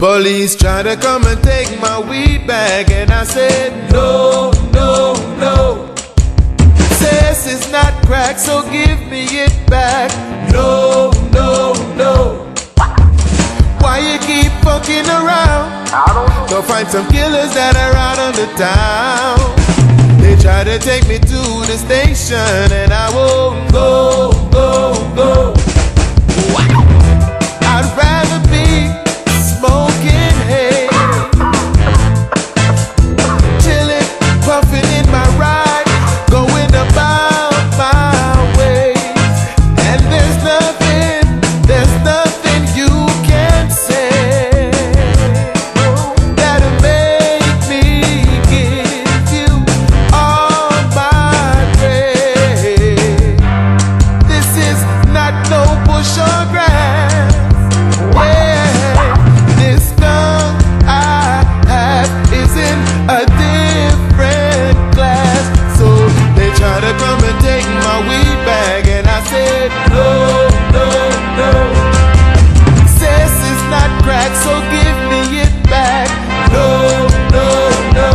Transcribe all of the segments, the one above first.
Police try to come and take my weed bag, and I said no, no, no. Says it's not crack, so give me it back. No, no, no. Why you keep fucking around? Go find some killers that are out on the town. They try to take me to the station, and I won't go, go, go. I'd rather be smoking hay, chilling, puffing in my ride, going about my ways. And there's nothing you can say that'll make me give you all my praise. This is not no bush or grass. Yeah, this gun I have is in a different class. So they try to come and take my weed bag, and I said no, no, no. Says it's not crack, so give me it back. No, no, no.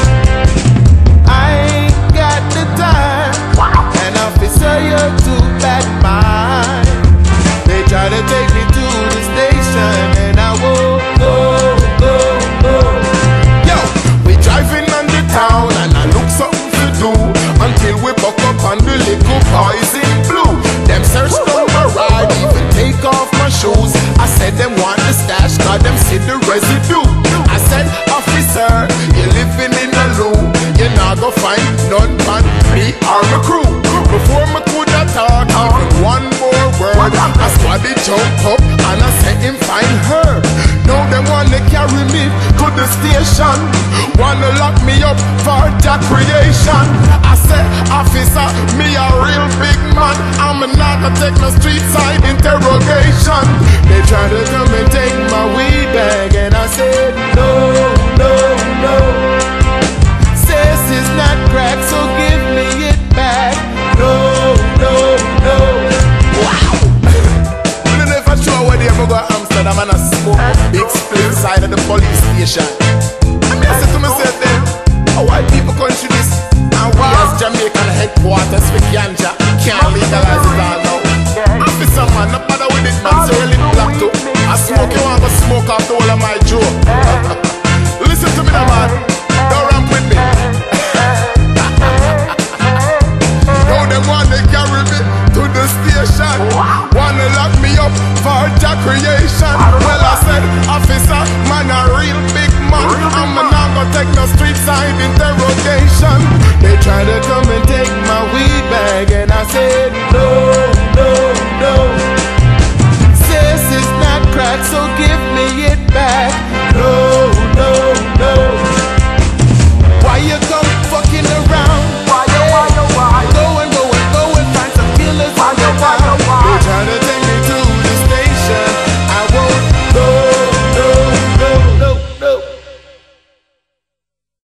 I ain't got the time, and officer, you're too bad mine. They try to take me to the station, and I won't go, go, go. Yo, we driving on the town, and I look something to do until we buck up on the little boys in blue. Them search down my ride, even take off my shoes. I said them want the stash, got them see the residue. I said, officer, you living in a loop, you not go find none but me or my crew. Before me coulda talk even one more word, I squaddy jump up and I said him find her. Now them wanna carry me to the station, wanna lock me up for their creation. I said, officer, me a real big man, I'm not gonna take no street side interrogation. They try to come and take my weed bag, and I said no, no, no. Says it's not crack, so give me it back. No, no, no. Wow. I don't know if I show where they ever go to Amsterdam and I smoke a big split inside of the police station. I mean, I said to myself then, how white people country this? And we as Jamaican headquarters for ganja can't legalize it all now. Officer man, no bother with it man, so really black too. I smoke, you want to smoke off the whole of my jaw. Listen to me now man, don't ramp with me. Now they wanna carry me to the station, wanna lock me up for their creation. Well I said, officer, man a real big man, I'm not gonna take no street side interrogation. They try to